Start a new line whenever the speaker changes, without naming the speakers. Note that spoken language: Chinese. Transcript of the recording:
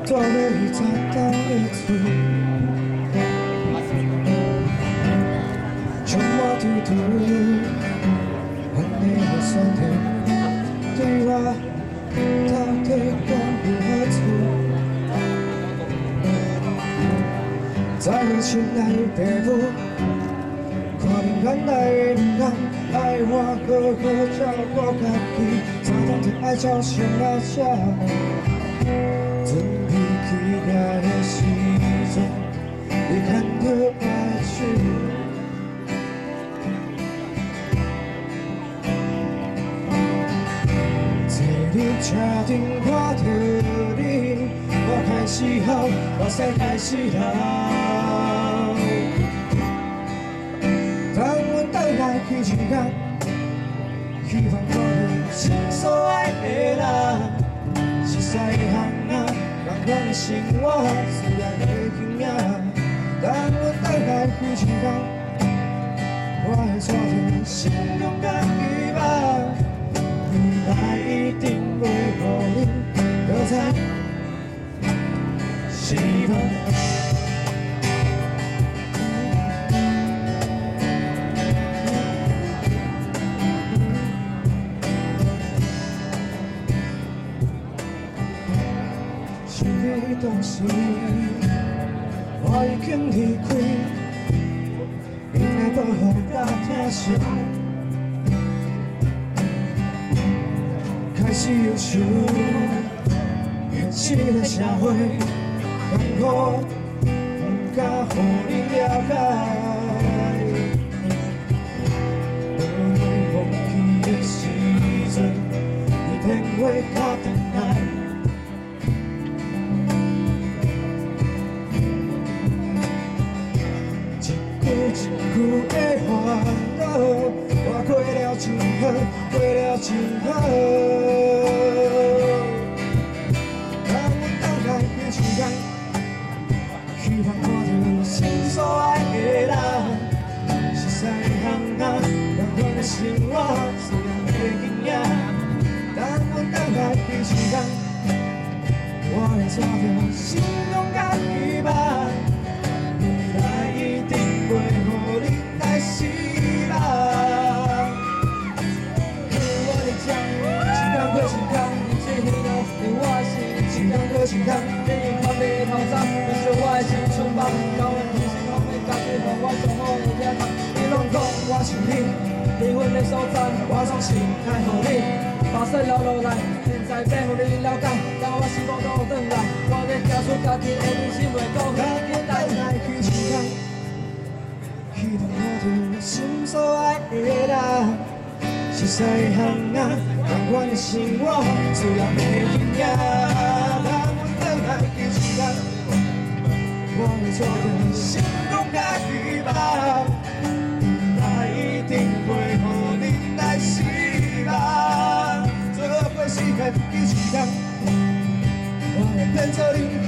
大尾十担的厝，充满地图，安尼的选择，对我到底讲有何处？再好亲爱的爸母，看见原来的人，爱我好好照顾家己，早当就爱照常阿姐。准备起家的时阵，你看到爱情。坐你车顶看到你，我开始哭，目屎开始流。当阮倒来去一天，希望看到心所爱的人。实在的行啊，人阮的生活虽然会惊讶，但阮等来开一天，我会带着心中甲希望，未来一定会予你搁再希望。是你当时，我已经离开，因来保护甲疼惜，开始忧愁，现实的社会艰苦，不敢予你了解。当你忘记的时阵，你电话打回来。一句的烦恼，我过了真好，过了真好。当阮等来开一天，希望看到心所爱的人。实在的行啊，让阮的生活虽然会惊讶，当阮等来开一天，我会带着心中甲希望。未来一定会予你来希望。我的家，一天过一天，日子幸福在我的心，一天过一天，电影看袂透早，你说我的青春梦，到阮人生后面家己予我上好的领导。你拢讲我像你，离婚的所在，我总是爱予你。把岁留落来，现在变予你了解，当我希望都转来，我要行出家己的人生，袂讲那简单。希望看到心所爱的人，实在的行啊，让阮的生活自然袂惊讶。当阮等来一天，我会带着心中甲希望，未来一定会予你来希望。做过时间一天，我会变做你。